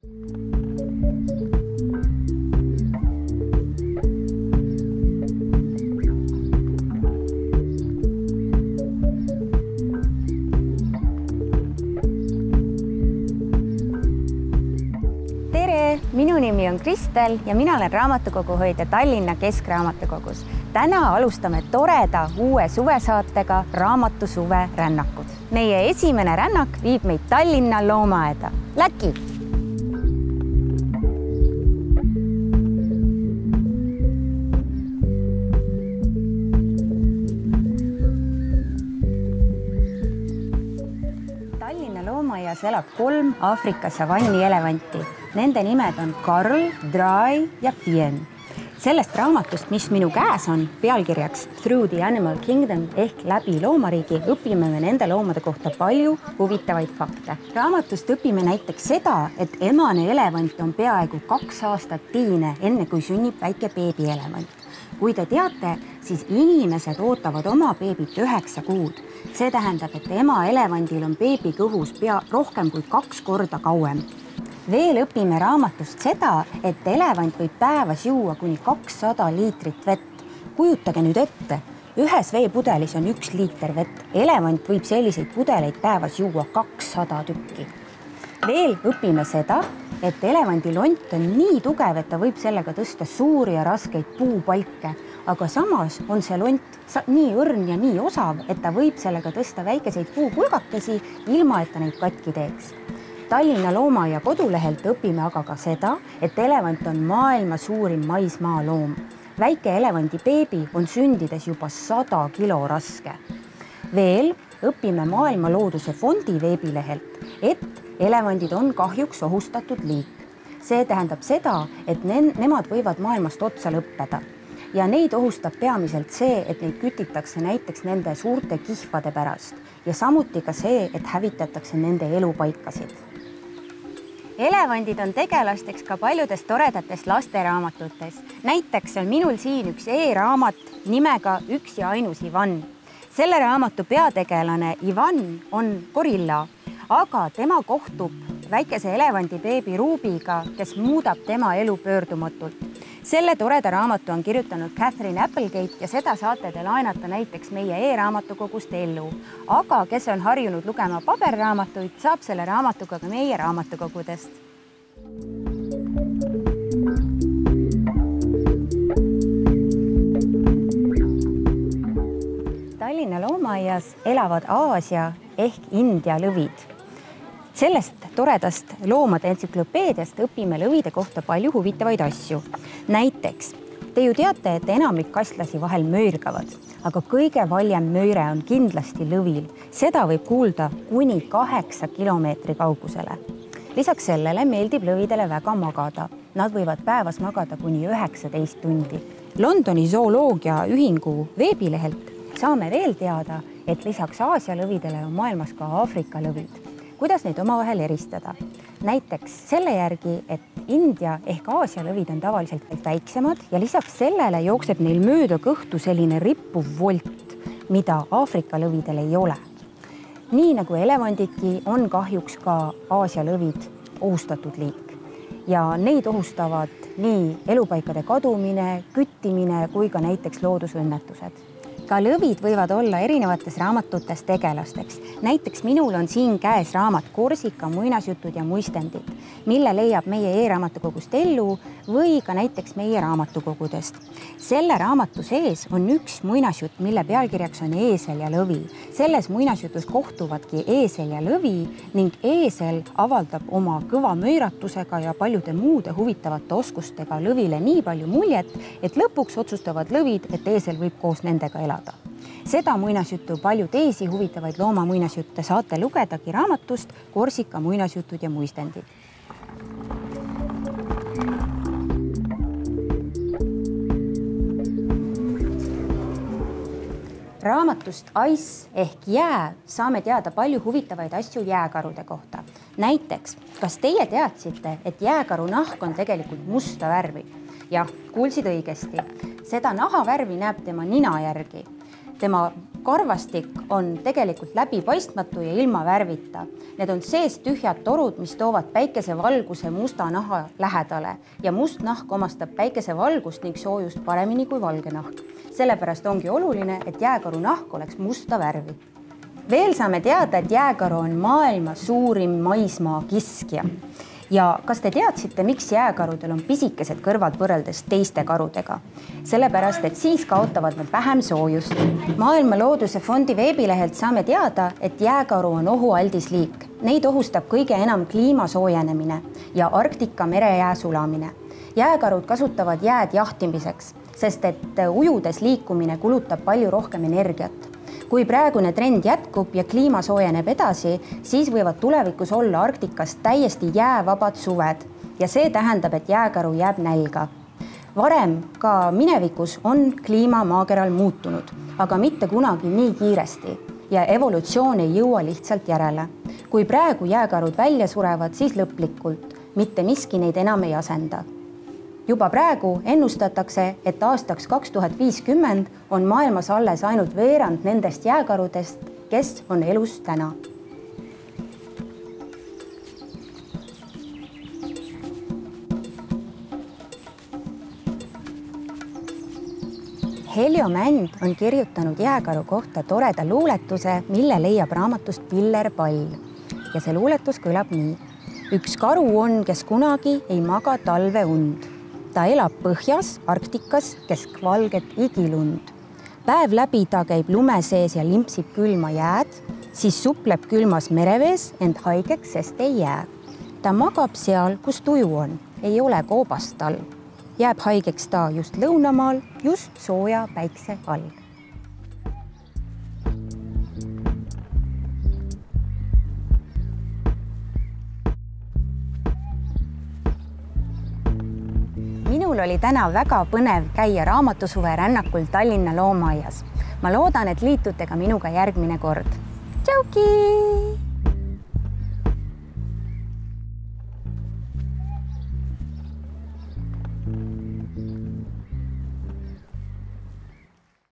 Minu nimi on Kristel ja mina olen raamatukoguhoidja Tallinna Keskraamatukogus. Täna alustame toreda uue suvesaatega Raamatu suve rännakud. Meie esimene rännak viib meid Tallinna loomaaeda. Läki! Tallinna loomaaias elab 3 Aafrika savanni elevanti. Nende nimed on Karl, Dry ja Fien. Sellest raamatust, mis minu käes on, pealkirjaks Through the Animal Kingdom ehk läbi loomariigi, õpime me nende loomade kohta palju huvitavaid fakte. Raamatust õpime näiteks seda, et emane elevant on peaaegu 2 aastat tiine, enne kui sünnib väike beebielevant. Kui te teate, siis inimesed ootavad oma beebit 9 kuud. See tähendab, et ema elevandil on beebi kõhus rohkem kui 2 korda kauem. Veel õpime raamatust seda, et elevant võib päevas juua kuni 200 liitrit vett. Kujutage nüüd ette, ühes veepudelis on 1 liiter vett. Elevant võib selliseid pudeleid päevas juua 200 tükki. Veel õpime seda, et elevandi lont on nii tugev, et ta võib sellega tõsta suuri ja raskeid puupalke, aga samas on see lont nii õrn ja nii osav, et ta võib sellega tõsta väikeseid puupulgakesi, ilma et ta neid katki teeks. Tallinna loomaaia kodulehelt õpime aga ka seda, et elevant on maailma suurim maismaa loom. Väike elevandi beebi on sündides juba 100 kilo raske. Veel õpime Maailma Looduse Fondi veebilehelt, et elevandid on kahjuks ohustatud liik. See tähendab seda, et nemad võivad maailmast otsa lõppeda. Ja neid ohustab peamiselt see, et neid kütitakse näiteks nende suurte kihvade pärast ja samuti ka see, et hävitatakse nende elupaikasid. Elevandid on tegelasteks ka paljudes toredates lasteraamatutes. Näiteks on minul siin üks e-raamat nimega Üks ja ainus Ivan. Selle raamatu peategelane Ivan on gorilla, aga tema kohtub väikese elevandi beebi Rubiga, kes muudab tema elu pöördumatult. Selle toreda raamatu on kirjutanud Catherine Applegate ja seda saate te laenata näiteks meie e-raamatukogust Ellu. Aga kes on harjunud lugema paberraamatuid, saab selle raamatuga ka meie raamatukogudest. Tallinna loomaaias elavad Aasia ehk India lõvid. Sellest toredast loomade entsüklopeediast õpime lõvide kohta palju huvitavaid asju. Näiteks, te ju teate, et enamik kastlasi vahel möörgavad, aga kõige valjem mööre on kindlasti lõvil. Seda võib kuulda kuni 8 kilomeetri kaugusele. Lisaks sellele meeldib lõvidele väga magada. Nad võivad päevas magada kuni 19 tundi. Londoni zooloogia ühingu veebilehelt saame veel teada, et lisaks Aasia lõvidele on maailmas ka Aafrika lõvid. Kuidas neid omavahel eristada? Näiteks selle järgi, et India ehk Aasia lõvid on tavaliselt väiksemad ja lisaks sellele jookseb neil mööda kõhtu selline rippuv volt, mida Aafrika lõvidel ei ole. Nii nagu elevandidki on kahjuks ka Aasia lõvid ohustatud liik ja neid ohustavad nii elupaikade kadumine, küttimine kui ka näiteks loodusõnnetused. Ka lõvid võivad olla erinevates raamatutes tegelasteks. Näiteks minul on siin käes raamat Korsika muinasjutud ja muistendid, mille leiab meie e-raamatukogust Ellu või ka näiteks meie raamatukogudest. Selle raamatu sees on üks muinasjutt, mille pealkirjaks on Eesel ja lõvi. Selles muinasjutus kohtuvadki eesel ja lõvi ning eesel avaldab oma kõva möiratusega ja paljude muude huvitavate oskustega lõvile nii palju muljet, et lõpuks otsustavad lõvid, et eesel võib koos nendega elada. Seda muinasjuttu palju teisi huvitavaid looma muinasjutte saate lugedagi raamatust Korsika muinasjutud ja muistendid. Raamatust Ice ehk jää saame teada palju huvitavaid asju jääkarude kohta. Näiteks, kas teie teadsite, et jääkaru nahk on tegelikult musta värvi? Jah, kuulsid õigesti. Seda nahavärvi näeb tema nina järgi. Tema karvastik on tegelikult läbipaistmatu ja ilma värvita. Need on sees tühjad torud, mis toovad päikesevalguse musta naha lähedale ja must nahk omastab päikesevalgust ning soojust paremini kui valge nahk. Sellepärast ongi oluline, et jääkaru nahk oleks musta värvi. Veel saame teada, et jääkaru on maailma suurim maismaa kiskja. Ja kas te teadsite, miks jääkarudel on pisikesed kõrvad võrreldes teiste karudega? Sellepärast, et siis kaotavad nad vähem soojust. Maailma Looduse Fondi veebilehelt saame teada, et jääkaru on ohualdis liik. Neid ohustab kõige enam kliima soojenemine ja Arktika merejää sulamine. Jääkarud kasutavad jääd jahtimiseks, sest et ujudes liikumine kulutab palju rohkem energiat. Kui praegune trend jätkub ja kliima soojeneb edasi, siis võivad tulevikus olla Arktikas täiesti jäävabad suved ja see tähendab, et jääkaru jääb nälga. Varem ka minevikus on kliima maakeral muutunud, aga mitte kunagi nii kiiresti ja evolutsioon ei jõua lihtsalt järele. Kui praegu jääkarud välja surevad, siis lõplikult, mitte miski neid enam ei asenda. Juba praegu ennustatakse, et aastaks 2050 on maailmas alles ainult veerand nendest jääkarudest, kes on elus täna. Heljo Mänd on kirjutanud jääkaru kohta toreda luuletuse, mille leiab raamatust Piller Pall. Ja see luuletus kõlab nii. Üks karu on, kes kunagi ei maga talve und. Ta elab põhjas, Arktikas, keskvalget igilund. Päev läbi ta käib lume sees ja limpsib külma jääd, siis supleb külmas merevees, ent haigeks, sest ei jää. Ta magab seal, kus tuju on, ei ole koobast tal. Jääb haigeks ta just lõunamaal, just sooja päikse all. Minul oli täna väga põnev käia raamatusuve rännakul Tallinna loomaaias. Ma loodan, et liitute ka minuga järgmine kord. Tšauki!